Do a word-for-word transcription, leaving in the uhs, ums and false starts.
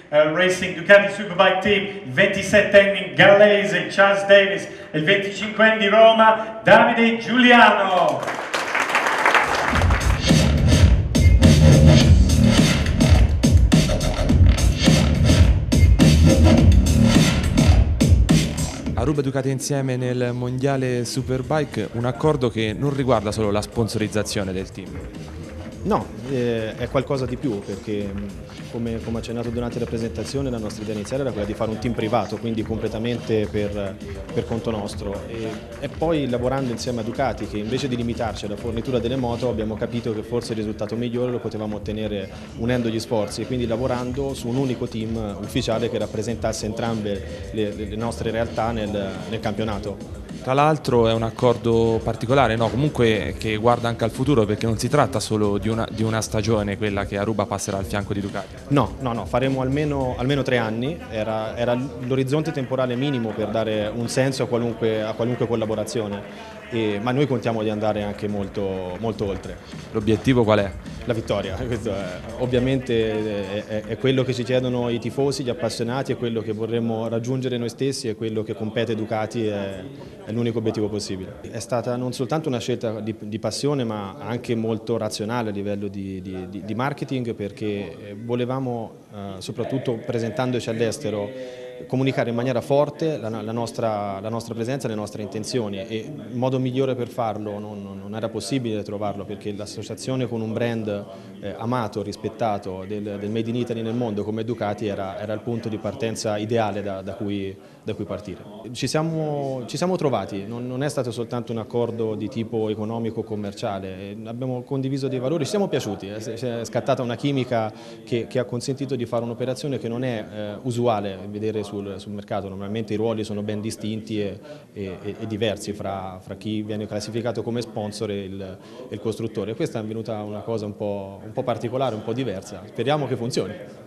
uh, Racing Ducati Superbike Team, il ventisettenne gallese Charles Davis e il venticinquenne di Roma Davide Giuliano. Aruba e Ducati insieme nel mondiale Superbike, un accordo che non riguarda solo la sponsorizzazione del team. No, eh, è qualcosa di più, perché come, come accennato durante la presentazione la nostra idea iniziale era quella di fare un team privato, quindi completamente per, per conto nostro, e, e poi lavorando insieme a Ducati, che invece di limitarci alla fornitura delle moto abbiamo capito che forse il risultato migliore lo potevamo ottenere unendo gli sforzi, e quindi lavorando su un unico team ufficiale che rappresentasse entrambe le, le nostre realtà nel, nel campionato. Tra l'altro è un accordo particolare, no? Comunque che guarda anche al futuro, perché non si tratta solo di una, di una stagione, quella che Aruba passerà al fianco di Ducati. No, no, no, faremo almeno, almeno tre anni, era, era l'orizzonte temporale minimo per dare un senso a qualunque, a qualunque collaborazione, e, ma noi contiamo di andare anche molto, molto oltre. L'obiettivo qual è? La vittoria, questo è, ovviamente è, è quello che ci chiedono i tifosi, gli appassionati, è quello che vorremmo raggiungere noi stessi, è quello che compete Ducati, è, è l'unico obiettivo possibile. È stata non soltanto una scelta di, di passione, ma anche molto razionale a livello di, di, di marketing, perché volevamo, eh, soprattutto presentandoci all'estero, comunicare in maniera forte la, la, nostra, la nostra presenza, le nostre intenzioni, e il modo migliore per farlo non, non era possibile trovarlo, perché l'associazione con un brand eh, amato, rispettato del, del Made in Italy nel mondo come Ducati era, era il punto di partenza ideale da, da, cui, da cui partire. Ci siamo, ci siamo trovati, non, non è stato soltanto un accordo di tipo economico-commerciale, abbiamo condiviso dei valori, ci siamo piaciuti, è scattata una chimica che, che ha consentito di fare un'operazione che non è eh, usuale vedere sul, sul mercato. Normalmente i ruoli sono ben distinti e, e, e diversi fra, fra chi viene classificato come sponsor e il, e il costruttore. Questa è venuta una cosa un po', un po' particolare, un po' diversa, speriamo che funzioni.